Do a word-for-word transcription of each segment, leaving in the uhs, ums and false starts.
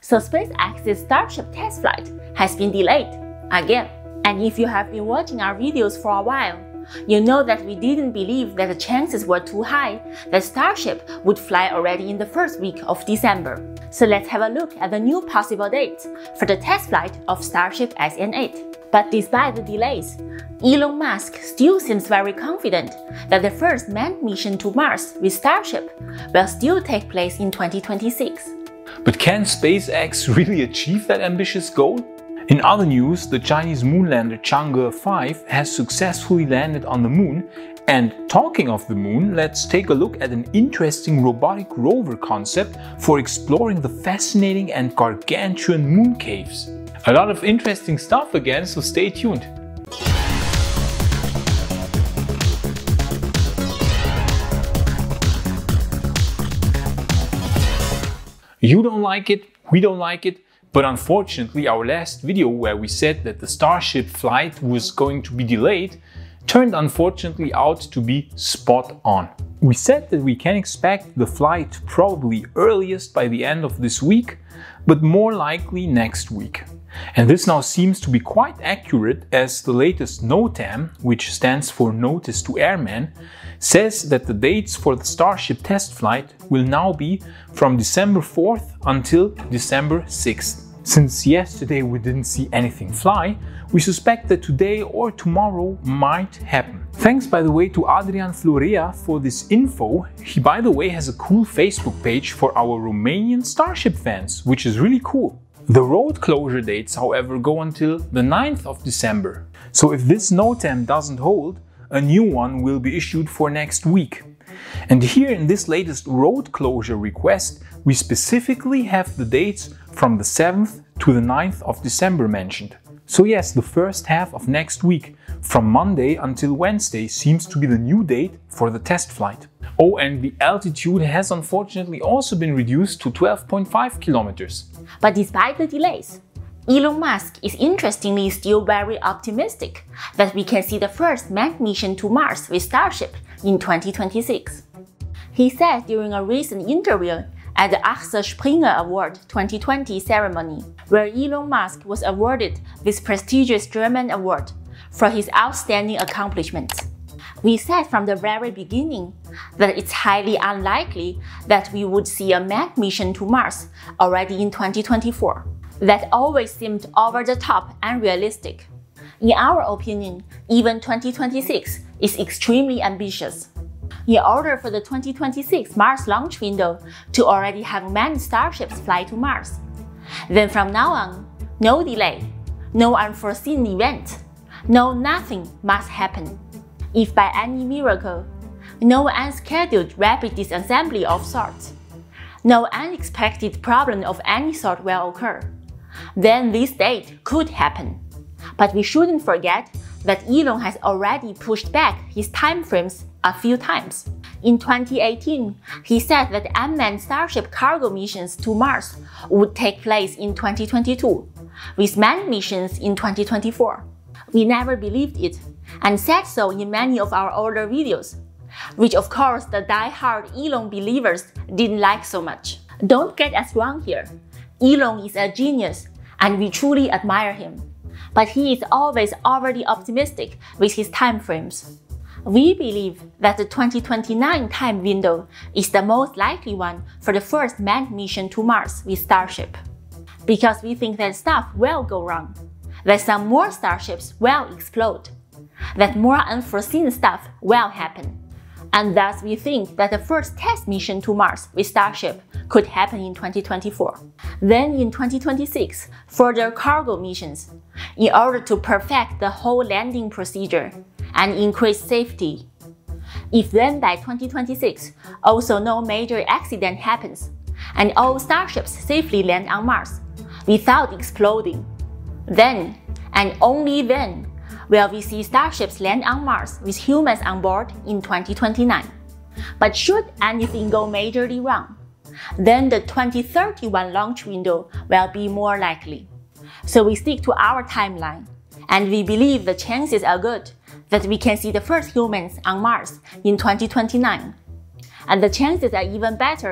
So SpaceX's Starship test flight has been delayed again. And if you have been watching our videos for a while, you know that we didn't believe that the chances were too high that Starship would fly already in the first week of December. So let's have a look at the new possible dates for the test flight of Starship S N eight. But despite the delays, Elon Musk still seems very confident that the first manned mission to Mars with Starship will still take place in twenty twenty-six. But can SpaceX really achieve that ambitious goal? In other news, the Chinese moonlander Chang'e five has successfully landed on the moon. And talking of the moon, let's take a look at an interesting robotic rover concept for exploring the fascinating and gargantuan moon caves. A lot of interesting stuff again, so stay tuned. You don't like it, we don't like it, but unfortunately our last video where we said that the Starship flight was going to be delayed turned unfortunately out to be spot on. We said that we can expect the flight probably earliest by the end of this week, but more likely next week. And this now seems to be quite accurate, as the latest NOTAM, which stands for Notice to Airmen, says that the dates for the Starship test flight will now be from December fourth until December sixth. Since yesterday we didn't see anything fly, we suspect that today or tomorrow might happen. Thanks by the way to Adrian Florea for this info. He by the way has a cool Facebook page for our Romanian Starship fans, which is really cool. The road closure dates, however, go until the ninth of December. So if this NOTAM doesn't hold, a new one will be issued for next week. And here in this latest road closure request, we specifically have the dates from the seventh to the ninth of December mentioned. So yes, the first half of next week, from Monday until Wednesday, seems to be the new date for the test flight. Oh, and the altitude has unfortunately also been reduced to twelve point five kilometers. But despite the delays, Elon Musk is interestingly still very optimistic that we can see the first manned mission to Mars with Starship in twenty twenty-six. He said during a recent interview at the Axel Springer Award twenty twenty ceremony, where Elon Musk was awarded this prestigious German award for his outstanding accomplishments. We said from the very beginning that it's highly unlikely that we would see a manned mission to Mars already in twenty twenty-four. That always seemed over the top and unrealistic. In our opinion, even twenty twenty-six is extremely ambitious. In order for the twenty twenty-six Mars launch window to already have manned starships fly to Mars, then from now on, no delay, no unforeseen event, no nothing must happen. If by any miracle, no unscheduled rapid disassembly of sorts, no unexpected problem of any sort will occur, then this date could happen. But we shouldn't forget that Elon has already pushed back his timeframes a few times. In twenty eighteen, he said that unmanned Starship cargo missions to Mars would take place in twenty twenty-two, with manned missions in twenty twenty-four. We never believed it, and said so in many of our older videos, which of course the die-hard Elon believers didn't like so much. Don't get us wrong here. Elon is a genius, and we truly admire him. But he is always overly optimistic with his timeframes. We believe that the twenty twenty-nine time window is the most likely one for the first manned mission to Mars with Starship. Because we think that stuff will go wrong, that some more Starships will explode, that more unforeseen stuff will happen. And thus we think that the first test mission to Mars with Starship could happen in twenty twenty-four. Then in twenty twenty-six, further cargo missions, in order to perfect the whole landing procedure and increase safety. If then by twenty twenty-six, also no major accident happens, and all Starships safely land on Mars without exploding, then, and only then, will we see Starships land on Mars with humans on board in twenty twenty-nine. But should anything go majorly wrong, then the twenty thirty-one launch window will be more likely. So we stick to our timeline, and we believe the chances are good that we can see the first humans on Mars in twenty twenty-nine. And the chances are even better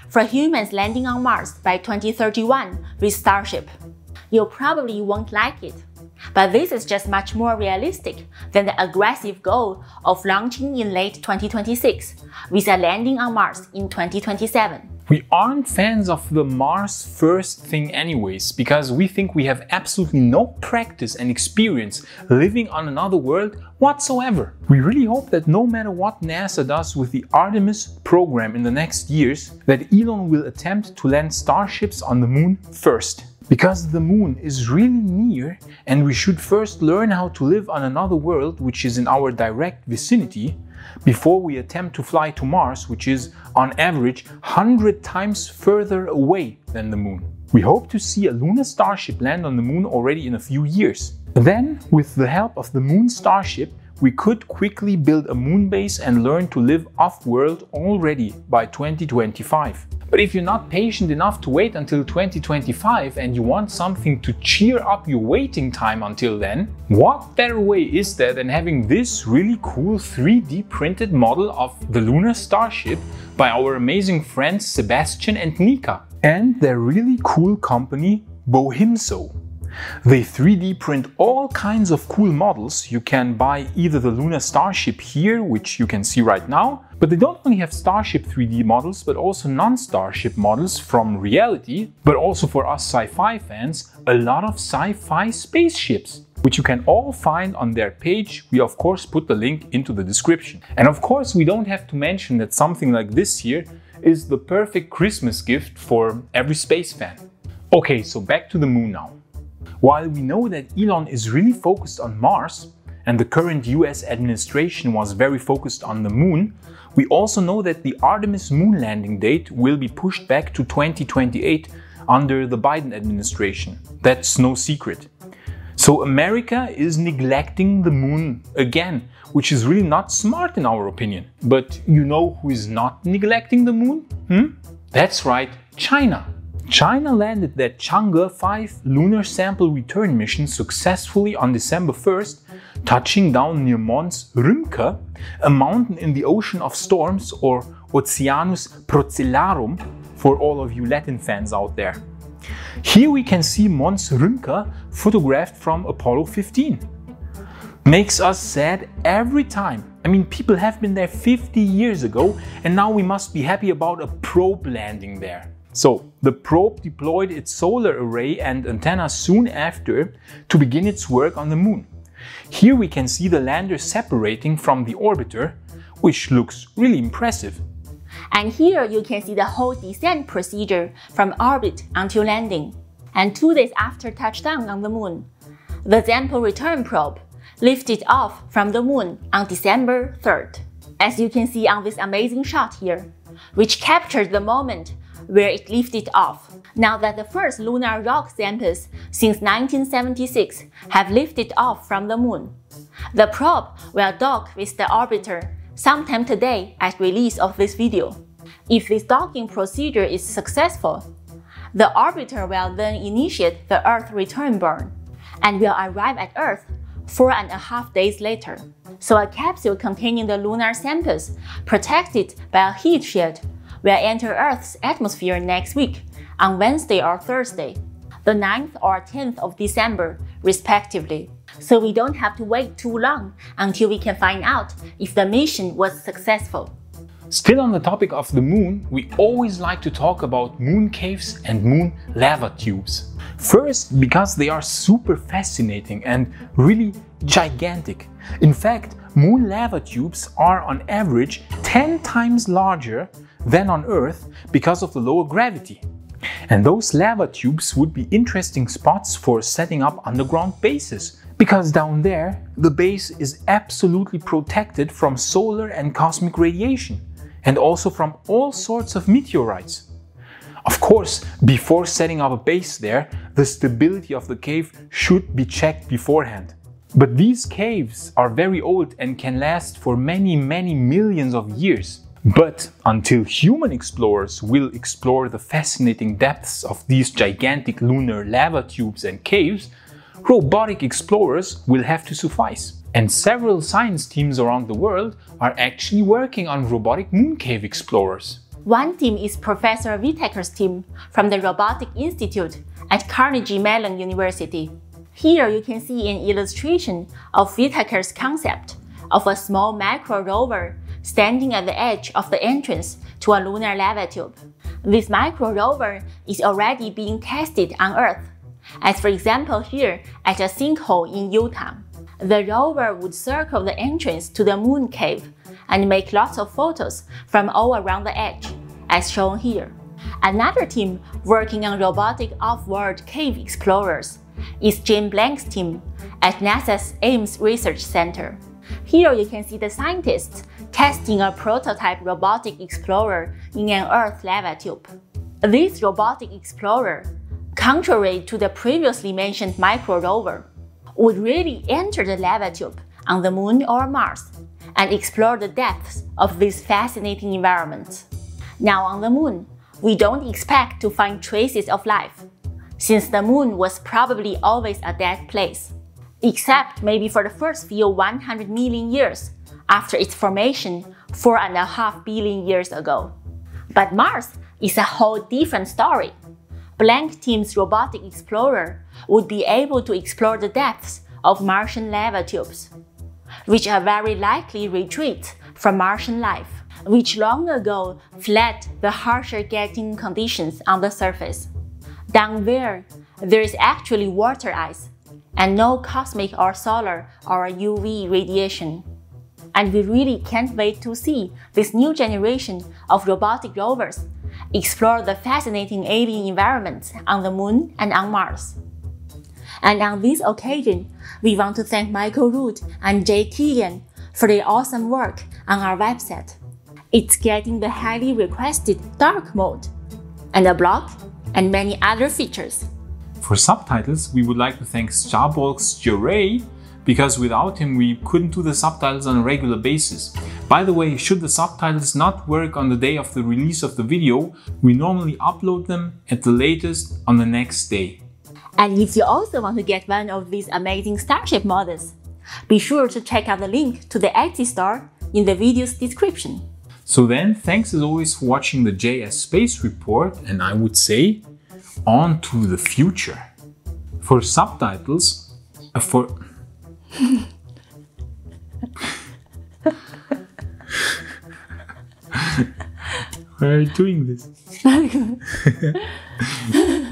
for humans landing on Mars by twenty thirty-one with Starship. You probably won't like it, but this is just much more realistic than the aggressive goal of launching in late twenty twenty-six with a landing on Mars in twenty twenty-seven. We aren't fans of the Mars first thing anyways, because we think we have absolutely no practice and experience living on another world whatsoever. We really hope that no matter what NASA does with the Artemis program in the next years, that Elon will attempt to land starships on the moon first. Because the moon is really near and we should first learn how to live on another world which is in our direct vicinity before we attempt to fly to Mars, which is on average one hundred times further away than the moon. We hope to see a lunar starship land on the moon already in a few years. Then, with the help of the moon starship, we could quickly build a moon base and learn to live off-world already by twenty twenty-five. But if you're not patient enough to wait until twenty twenty-five and you want something to cheer up your waiting time until then, what better way is there than having this really cool three D printed model of the lunar starship by our amazing friends Sebastian and Nika and their really cool company Bohimso. They three D print all kinds of cool models. You can buy either the lunar starship here, which you can see right now, but they don't only have Starship three D models, but also non-Starship models from reality, but also for us sci-fi fans, a lot of sci-fi spaceships, which you can all find on their page. We of course put the link into the description. And of course we don't have to mention that something like this here is the perfect Christmas gift for every space fan. Okay, so back to the moon now. While we know that Elon is really focused on Mars, and the current U S administration was very focused on the moon, we also know that the Artemis moon landing date will be pushed back to twenty twenty-eight under the Biden administration. That's no secret. So America is neglecting the moon again, which is really not smart in our opinion. But you know who is not neglecting the moon? Hmm? That's right, China. China landed their Chang'e five lunar sample return mission successfully on December first, touching down near Mons Rümke, a mountain in the Ocean of Storms, or Oceanus Procellarum for all of you Latin fans out there. Here we can see Mons Rümke photographed from Apollo fifteen. Makes us sad every time. I mean, people have been there fifty years ago and now we must be happy about a probe landing there. So, the probe deployed its solar array and antenna soon after to begin its work on the moon. Here we can see the lander separating from the orbiter, which looks really impressive. And here you can see the whole descent procedure from orbit until landing. And two days after touchdown on the moon, the sample return probe lifted off from the moon on December third. As you can see on this amazing shot here, which captured the moment where it lifted off. Now that the first lunar rock samples since nineteen seventy-six have lifted off from the moon, the probe will dock with the orbiter sometime today at release of this video. If this docking procedure is successful, the orbiter will then initiate the Earth return burn and will arrive at Earth four and a half days later. So a capsule containing the lunar samples, protected by a heat shield, will enter Earth's atmosphere next week on Wednesday or Thursday, the ninth or tenth of December, respectively. So we don't have to wait too long until we can find out if the mission was successful. Still on the topic of the moon, we always like to talk about moon caves and moon lava tubes. First, because they are super fascinating and really gigantic. In fact, moon lava tubes are on average ten times larger than on Earth because of the lower gravity. And those lava tubes would be interesting spots for setting up underground bases, because down there the base is absolutely protected from solar and cosmic radiation, and also from all sorts of meteorites. Of course, before setting up a base there, the stability of the cave should be checked beforehand. But these caves are very old and can last for many, many millions of years. But until human explorers will explore the fascinating depths of these gigantic lunar lava tubes and caves, robotic explorers will have to suffice. And several science teams around the world are actually working on robotic moon cave explorers. One team is Professor Whittaker's team from the Robotic Institute at Carnegie Mellon University. Here you can see an illustration of Whittaker's concept of a small micro rover standing at the edge of the entrance to a lunar lava tube. This micro rover is already being tested on Earth, as for example here at a sinkhole in Utah. The rover would circle the entrance to the moon cave and make lots of photos from all around the edge, as shown here. Another team working on robotic off-world cave explorers is Jim Blank's team at NASA's Ames Research Center. Here you can see the scientists testing a prototype robotic explorer in an Earth lava tube. This robotic explorer, contrary to the previously mentioned micro rover, would really enter the lava tube on the Moon or Mars and explore the depths of this fascinating environment. Now on the Moon, we don't expect to find traces of life, since the Moon was probably always a dead place, except maybe for the first few one hundred million years after its formation four and a half billion years ago. But Mars is a whole different story. Blank Team's robotic explorer would be able to explore the depths of Martian lava tubes, which are very likely retreats from Martian life, which long ago fled the harsher getting conditions on the surface. Down there, there is actually water ice and no cosmic or solar or U V radiation. And we really can't wait to see this new generation of robotic rovers explore the fascinating alien environments on the Moon and on Mars. And on this occasion, we want to thank Michael Root and Jay Keegan for their awesome work on our website. It's getting the highly requested dark mode, and a blog, and many other features. For subtitles, we would like to thank Starbucks Jure, because without him we couldn't do the subtitles on a regular basis. By the way, should the subtitles not work on the day of the release of the video, we normally upload them at the latest on the next day. And if you also want to get one of these amazing Starship models, be sure to check out the link to the Etsy store in the video's description. So then, thanks as always for watching the J S Space Report, and I would say, on to the future. For subtitles, uh, for... Why are you doing this?